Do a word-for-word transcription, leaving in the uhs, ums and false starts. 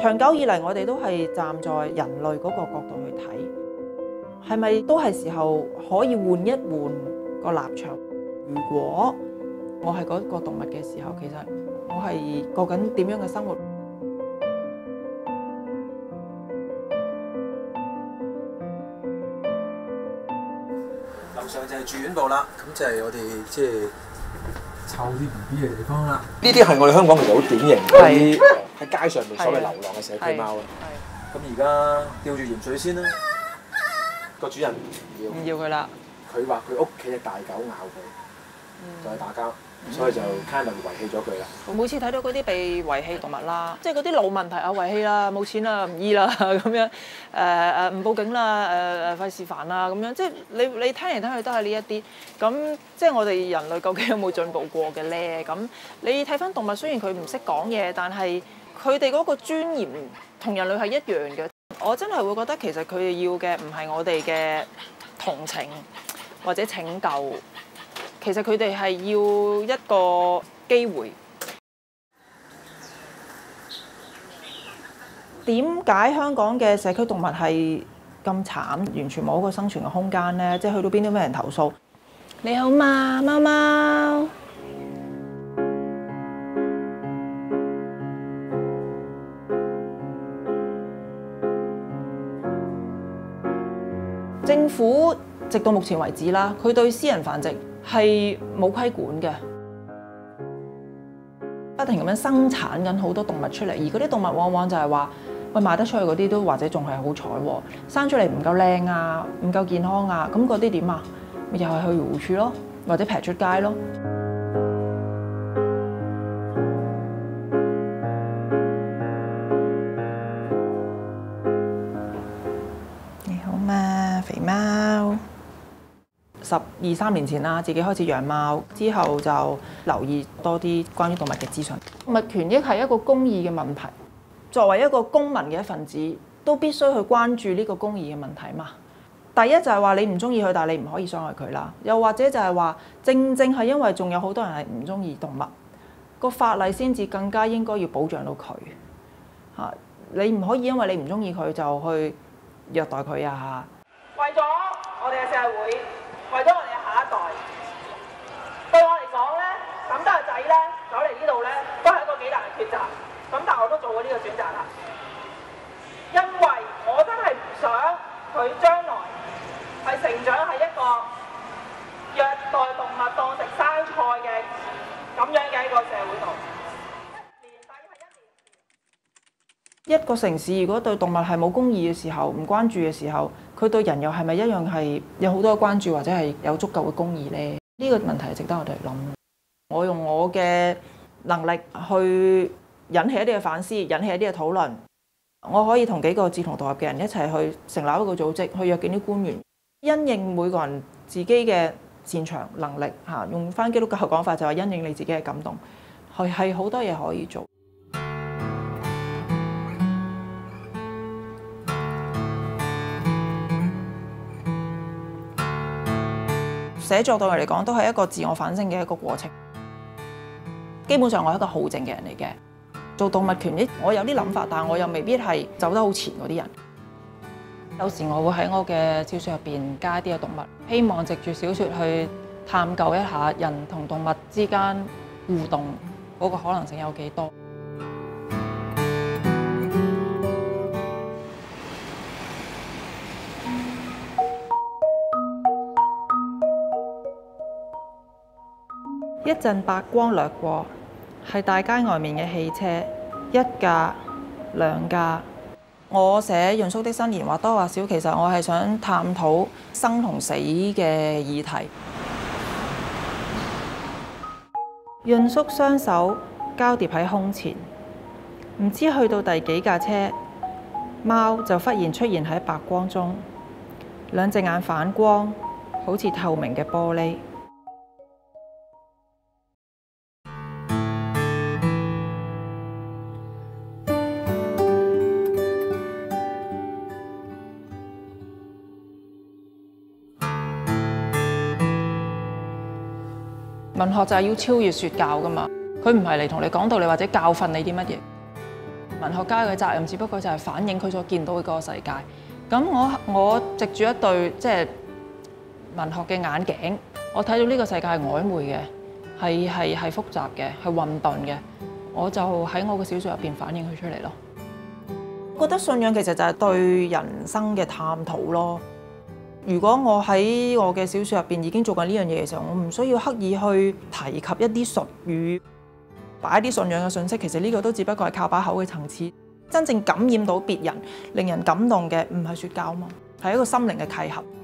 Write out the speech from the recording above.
長久以嚟，我哋都係站在人類嗰個角度去睇，係咪都係時候可以換一換個立場？如果我係嗰個動物嘅時候，其實我係過緊點樣嘅生活？ 樓上就係住院部啦，咁就係我哋即係湊啲 B B 嘅地方啦。呢啲係我哋香港其實好典型嗰啲喺街上面所謂流浪嘅社區貓啦。咁而家吊住鹽水先啦，個主人唔要， 唔要佢啦。 佢話佢屋企嘅大狗咬佢，就係打交。所以就 kind of 遺棄咗佢啦。 我每次睇到嗰啲被遺棄動物啦，即係嗰啲老問題啊，遺棄啦，冇錢啦，唔醫啦咁樣，誒誒唔報警啦，誒誒費事煩啦咁樣，即係你你聽嚟聽去都係呢一啲，咁即係我哋人類究竟有冇進步過嘅咧？咁你睇翻動物，雖然佢唔識講嘢，但係佢哋嗰個尊嚴同人類係一樣嘅。我真係會覺得其實佢哋要嘅唔係我哋嘅同情或者拯救。其實佢哋係要一個機會。點解香港嘅社區動物係咁慘，完全冇一個生存嘅空間呢？即係去到邊都俾人投訴。你好嘛，貓貓。政府直到目前為止啦，佢對私人繁殖係冇規管嘅，不停咁樣生產緊好多動物出嚟，而嗰啲動物往往就係話，喂，賣得出去嗰啲都或者仲係好彩喎，生出嚟唔夠靚啊，唔夠健康啊，咁嗰啲點啊？咪又係去漁護署咯，或者劈出街咯。你好嘛，肥貓。十二三年前啦，自己開始養貓，之後就留意多啲關於動物嘅資訊。動物權益係一個公義嘅問題，作為一個公民嘅一份子，都必須去關注呢個公義嘅問題嘛。第一就係話你唔中意佢，但係你唔可以傷害佢啦。又或者就係話，正正係因為仲有好多人係唔中意動物，個法例先至更加應該要保障到佢嚇。你唔可以因為你唔中意佢就去虐待佢啊！為咗我哋嘅社會。為咗我哋嘅下一代，對我嚟講咧，咁多個仔咧走嚟呢度咧，都係一個幾大嘅抉擇。咁但係我都做過呢個選擇啦，因為我真係唔想佢將來係成長喺一個虐待動物當食生菜嘅咁樣嘅一個社會度。一年大約係一年。一個城市如果對動物係冇公義嘅時候，唔關注嘅時候，佢對人又係咪一樣係有好多關注或者係有足夠嘅公義呢？呢個問題係值得我哋諗。我用我嘅能力去引起一啲嘅反思，引起一啲嘅討論。我可以同幾個志同道合嘅人一齊去成立一個組織，去約見啲官員，因應每個人自己嘅擅長能力嚇，用返基督教嘅講法就係因應你自己嘅感動，係係好多嘢可以做。寫作對我嚟講都係一個自我反省嘅一個過程。基本上我係一個好靜嘅人嚟嘅，做動物權益我有啲諗法，但係我又未必係走得好前嗰啲人。有時我會喺我嘅小説入邊加一啲嘅動物，希望藉住小説去探究一下人同動物之間互動嗰個可能性有幾多。一陣白光掠過，係大街外面嘅汽車，一架、兩架。我寫潤叔的新言或多或少，其實我係想探討生同死嘅議題。潤叔雙手交疊喺胸前，唔知去到第幾架車，貓就忽然出現喺白光中，兩隻眼反光，好似透明嘅玻璃。文學就係要超越説教㗎嘛，佢唔係嚟同你講道理或者教訓你啲乜嘢。 文學家嘅責任只不過就係反映佢所見到嘅嗰個世界。咁我我藉住一對即係文學嘅眼鏡，我睇到呢個世界係曖昧嘅，係係係複雜嘅，係混沌嘅。我就喺我嘅小説入邊反映佢出嚟咯。我覺得信仰其實就係對人生嘅探討咯。如果我喺我嘅小説入邊已經做緊呢樣嘢嘅時候，我唔需要刻意去提及一啲術語，擺一啲信仰嘅信息。其實呢個都只不過係靠把口嘅層次。真正感染到別人、令人感動嘅，唔係説教嘛，係一個心靈嘅契合。